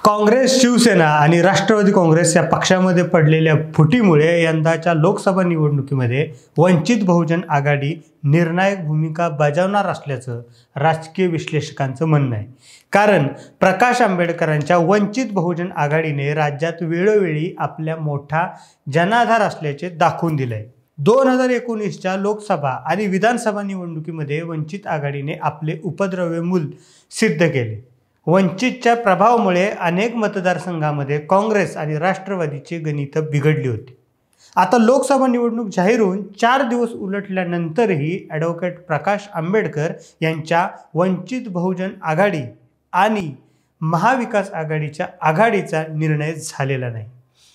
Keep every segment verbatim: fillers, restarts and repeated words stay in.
काँग्रेस, शिवसेना आणि राष्ट्रवादी काँग्रेस या पक्षामध्ये पडलेल्या फुटीमुळे यंदाच्या लोकसभा निवडणुकीमध्ये वंचित बहुजन आघाडी निर्णायक भूमिका बजावणार असल्याचं राजकीय विश्लेषकांचं म्हणणं आहे। कारण प्रकाश आंबेडकरांच्या वंचित बहुजन आघाडीने राज्यात वेळोवेळी आपल्या मोठा जनाधार असल्याचे दाखवून दिले। दोन हजार एकोणीसच्या लोकसभा आणि विधानसभा निवडणुकीमध्ये वंचित आघाडीने आपले उपद्रव्य मूल सिद्ध केले। वंचितच्या प्रभावामुळे अनेक मतदारसंघामध्ये काँग्रेस आणि राष्ट्रवादीचे गणित बिघडली होती। आता लोकसभा निवडणूक जाहीर होऊन चार दिवस उलटल्यानंतरही ॲडव्होकेट प्रकाश आंबेडकर यांच्या वंचित बहुजन आघाडी आणि महाविकास आघाडीच्या आघाडीचा निर्णय झालेला नाही।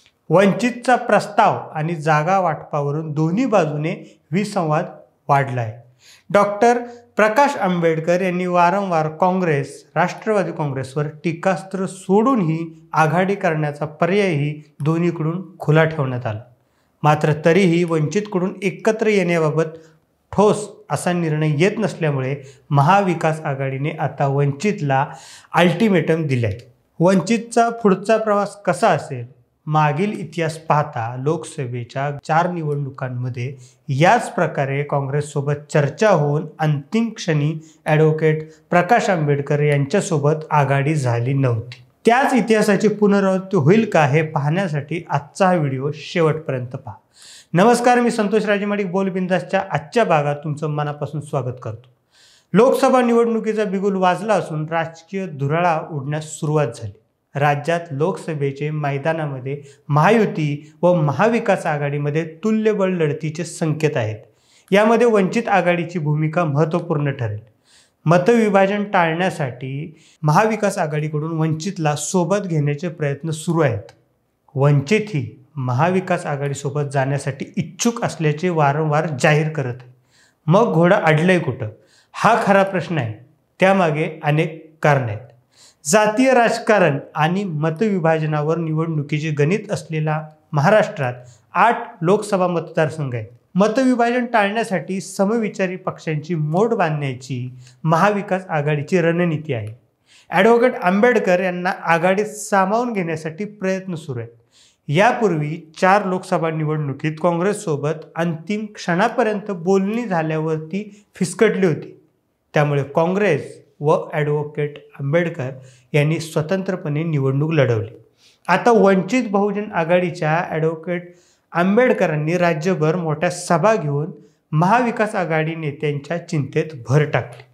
वंचितचा प्रस्ताव आणि जागा वाटपावरून दोन्ही बाजूने विसंवाद वाढला आहे। डॉक्टर प्रकाश आंबेडकर यांनी वारंवार काँग्रेस, राष्ट्रवादी काँग्रेसवर टीकास्त्र सोडूनही आघाडी करण्याचा पर्यायही दोन्हीकडून खुला ठेवण्यात आला। मात्र तरीही वंचितकडून एकत्र येण्याबाबत ठोस असा निर्णय येत नसल्यामुळे महाविकास आघाडीने आता वंचितला अल्टिमेटम दिले आहे। वंचितचा पुढचा प्रवास कसा असेल? मागील इतिहास पाहता लोकसभेच्या चार निवडणुकांमध्ये याच प्रकारे काँग्रेससोबत चर्चा होऊन अंतिम क्षणी ॲडव्होकेट प्रकाश आंबेडकर यांच्यासोबत आघाडी झाली नव्हती। त्याच इतिहासाची पुनरावृत्ती होईल का हे पाहण्यासाठी आजचा हा व्हिडिओ शेवटपर्यंत पहा। नमस्कार, मी संतोष राजेमाडिक बोलबिंदासच्या आजच्या भागात तुमचं मनापासून स्वागत करतो। लोकसभा निवडणुकीचा बिगुल वाजला असून राजकीय धुराळा उडण्यास सुरुवात झाली। राज्यात लोकसभेचे मैदानामध्ये महायुती व महाविकास आघाडीमध्ये तुल्यबळ लढतीचे संकेत आहेत। यामध्ये वंचित आघाडीची भूमिका महत्त्वपूर्ण ठरेल। मतविभाजन टाळण्यासाठी महाविकास आघाडीकडून वंचितला सोबत घेण्याचे प्रयत्न सुरू आहेत। वंचित ही महाविकास आघाडीसोबत जाण्यासाठी इच्छुक असल्याचे वारंवार जाहीर करत आहे। मग घोडा अडलंय कुठं? हा खरा प्रश्न आहे। त्यामागे अनेक कारणे आहेत। जातीय राजकारण आणि मतविभाजनावर निवडणुकीचे गणित असलेला महाराष्ट्रात आठ लोकसभा मतदारसंघ आहेत। मतविभाजन टाळण्यासाठी समविचारी पक्षांची मोड बांधण्याची महाविकास आघाडीची रणनीती आहे। ॲडव्होकेट आंबेडकर यांना आघाडीत सामावून घेण्यासाठी प्रयत्न सुरू आहेत। यापूर्वी चार लोकसभा निवडणुकीत काँग्रेससोबत अंतिम क्षणापर्यंत बोलणी झाल्यावरती फिसकटली होती। त्यामुळे काँग्रेस व ॲडव्होकेट आंबेडकर यांनी स्वतंत्रपणे निवडणूक लढवली। आता वंचित बहुजन आघाडीच्या ॲडव्होकेट आंबेडकरांनी राज्यभर मोठ्या सभा घेऊन महाविकास आघाडी नेत्यांच्या चिंतेत भर टाकली।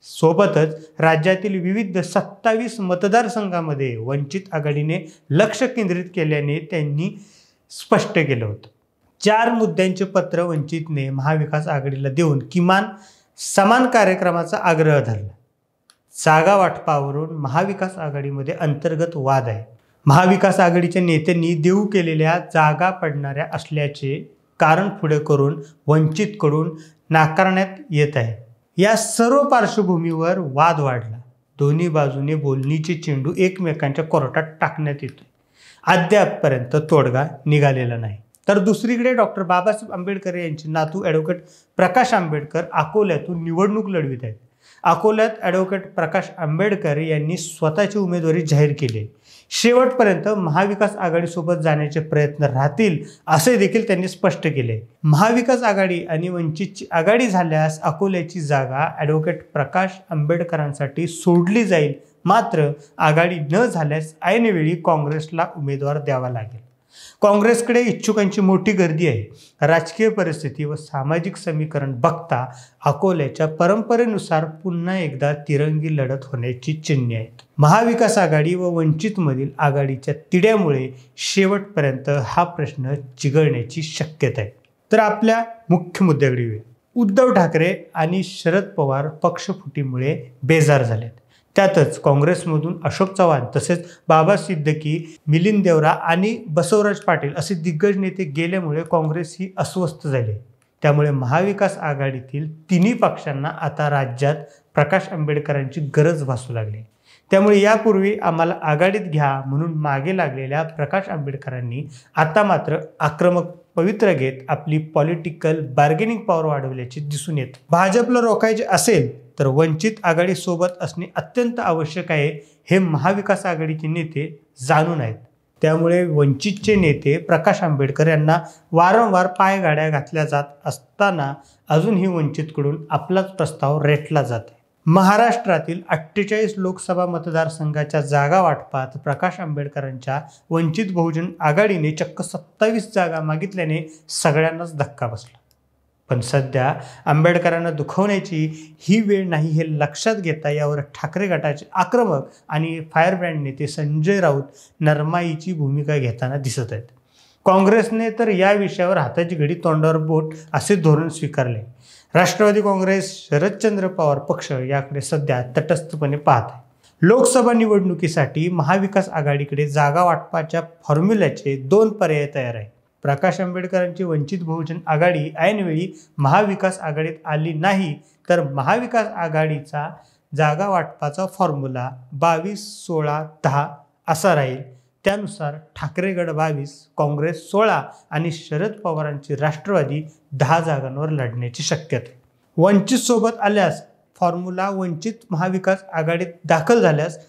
सोबतच राज्यातील विविध सत्तावीस मतदारसंघामध्ये वंचित आघाडीने लक्ष केंद्रित केल्याने त्यांनी स्पष्ट केलं होतं। चार मुद्द्यांचे पत्र वंचितने महाविकास आघाडीला देऊन किमान समान कार्यक्रमाचा आग्रह धरला। जागा वाटपावरून महाविकास आघाडीमध्ये अंतर्गत वाद आहे। महाविकास आघाडीच्या नेत्यांनी देऊ केलेल्या जागा पडणाऱ्या असल्याचे कारण पुढे करून वंचितकडून नाकारण्यात येत आहे। या सर्व पार्श्वभूमीवर वाद वाढला। दोन्ही बाजूने बोलणीचे चेंडू एकमेकांच्या कोर्टात टाकण्यात येतोय। अद्यापपर्यंत तोडगा निघालेला नाही। तर दुसरीकडे डॉक्टर बाबासाहेब आंबेडकर यांचे नातू ॲडव्होकेट प्रकाश आंबेडकर अकोल्यातून निवडणूक लढवित आहेत। अकोल्यात ॲडव्होकेट प्रकाश आंबेडकर यांनी स्वतःची उमेदवारी जाहीर केली। शेवटपर्यंत महाविकास आघाडीसोबत जाण्याचे प्रयत्न राहतील असे देखील त्यांनी स्पष्ट केले। महाविकास आघाडी आणि वंचितची आघाडी झाल्यास अकोल्याची जागा ॲडव्होकेट प्रकाश आंबेडकरांसाठी सोडली जाईल। मात्र आघाडी न झाल्यास ऐनवेळी काँग्रेसला उमेदवार द्यावा लागेल। काँग्रेसकडे इच्छुकांची मोठी गर्दी आहे। राजकीय परिस्थिती व सामाजिक समीकरण बघता अकोल्याच्या परंपरेनुसार पुन्हा एकदा तिरंगी लढत होण्याची चिन्हे आहेत। महाविकास आघाडी व वंचितमधील आघाडीच्या तिढ्यामुळे शेवटपर्यंत हा प्रश्न चिघळण्याची शक्यता आहे। तर आपल्या मुख्य मुद्द्याकडे येऊया। उद्धव ठाकरे आणि शरद पवार पक्षफुटीमुळे बेजार झालेत। त्यातच काँग्रेसमधून अशोक चव्हाण तसेच बाबा सिद्दकी, मिलिंद देवरा आणि बसवराज पाटील असे दिग्गज नेते गेल्यामुळे काँग्रेस ही अस्वस्थ झाली। त्यामुळे महाविकास आघाडीतील तिन्ही पक्षांना आता राज्यात प्रकाश आंबेडकरांची गरज भासू लागली। त्यामुळे यापूर्वी आम्हाला आघाडीत घ्या म्हणून मागे लागलेल्या प्रकाश आंबेडकरांनी आता मात्र आक्रमक पवित्र घेत आपली पॉलिटिकल बार्गेनिंग पॉवर वाढवल्याचे दिसून येतं। भाजपला रोखायचे असेल तर वंचित आघाडीसोबत असणे अत्यंत आवश्यक आहे हे महाविकास आघाडीचे नेते जाणून आहेत. त्यामुळे वंचितचे नेते प्रकाश आंबेडकर यांना वारंवार पायघाड्या घातल्या जात असताना अजूनही वंचितकडून आपलाच प्रस्ताव रेटला जातो. महाराष्ट्रातील अठ्ठेचाळीस लोकसभा मतदारसंघाच्या जागा वाटपात प्रकाश आंबेडकरांच्या वंचित बहुजन आघाडीने चक्क सत्तावीस जागा मागितल्याने सगळ्यांनाच धक्का बसला. पण सध्या आंबेडकरांना दुखवण्याची ही वेळ नाही हे लक्षात घेता यावर ठाकरे गटाचे आक्रमक आणि फायरब्रँड नेते संजय राऊत नरमाईची भूमिका घेताना दिसत आहेत. काँग्रेसने तर या विषयावर हाताची घडी तोंडावर बोट असे धोरण स्वीकारले. राष्ट्रवादी काँग्रेस, शरदचंद्र पवार पक्ष याकडे सध्या तटस्थपणे पाहत आहे. लोकसभा निवडणुकीसाठी महाविकास आघाडीकडे जागा वाटपाच्या फॉर्म्युल्याचे दोन पर्याय तयार आहेत. प्रकाश आंबेडकरांची वंचित बहुजन आघाडी ऐनवेळी महाविकास आघाडीत आली नाही तर महाविकास आघाडीचा जागा वाटपाचा फॉर्म्युला बावीस सोळा दहा असा राहील. त्यानुसार ठाकरे गट बावीस, काँग्रेस सोळा आणि शरद पवारांची राष्ट्रवादी दहा जागांवर लढण्याची शक्यता आहे. वंचित सोबत आल्यास फॉर्म्युला वंचित महाविकास आघाडीत दाखल झाल्यास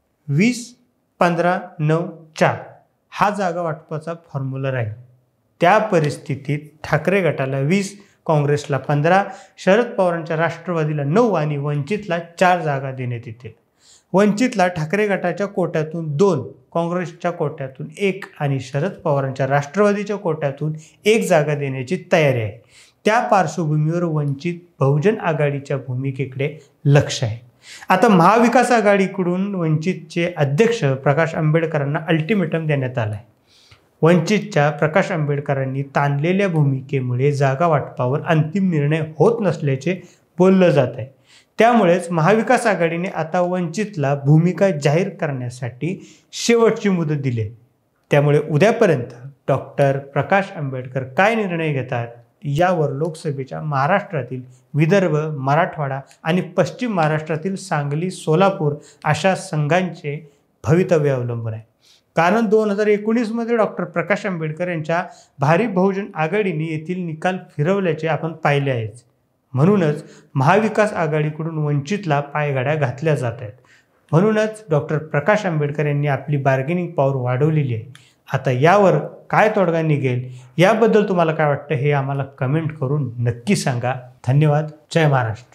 वीस पंधरा नऊ चार हा जागा वाटपाचा फॉर्म्युला राहील. त्या परिस्थितीत ठाकरे गटाला वीस, काँग्रेसला पंधरा, शरद पवारांच्या राष्ट्रवादीला नऊ आणि वंचितला चार जागा देण्यात येतील. वंचितला ठाकरे गटाच्या कोट्यातून दोन, काँग्रेसच्या कोट्यातून एक आणि शरद पवारांच्या राष्ट्रवादीच्या कोट्यातून एक जागा देण्याची तयारी आहे. त्या पार्श्वभूमीवर वंचित बहुजन आघाडीच्या भूमिकेकडे लक्ष आहे. आता महाविकास आघाडीकडून वंचितचे अध्यक्ष प्रकाश आंबेडकरांना अल्टिमेटम देण्यात आलं आहे. वंचितच्या प्रकाश आंबेडकरांनी ताणलेल्या भूमिकेमुळे जागा वाटपावर अंतिम निर्णय होत नसल्याचे बोललं जात आहे. त्यामुळेच महाविकास आघाडीने आता वंचितला भूमिका जाहीर करण्यासाठी शेवटची मुदत दिली आहे. त्यामुळे उद्यापर्यंत डॉक्टर प्रकाश आंबेडकर काय निर्णय घेतात यावर लोकसभेच्या महाराष्ट्रातील विदर्भ, मराठवाडा आणि पश्चिम महाराष्ट्रातील सांगली, सोलापूर अशा संघांचे भवितव्य अवलंबून आहे. कारण दोन हजार एकोणीसमध्ये डॉक्टर प्रकाश आंबेडकर यांच्या भारिप बहुजन आघाडीने येथील निकाल फिरवल्याचे आपण पाहिले आहेच. म्हणूनच महाविकास आघाडीकडून वंचितला पायघाड्या घातल्या जात आहेत. म्हणूनच डॉक्टर प्रकाश आंबेडकर यांनी आपली बार्गेनिंग पॉवर वाढवलेली आहे. आता यावर काय तोडगा निघेल याबद्दल तुम्हाला काय वाटतं हे आम्हाला कमेंट करून नक्की सांगा. धन्यवाद. जय महाराष्ट्र.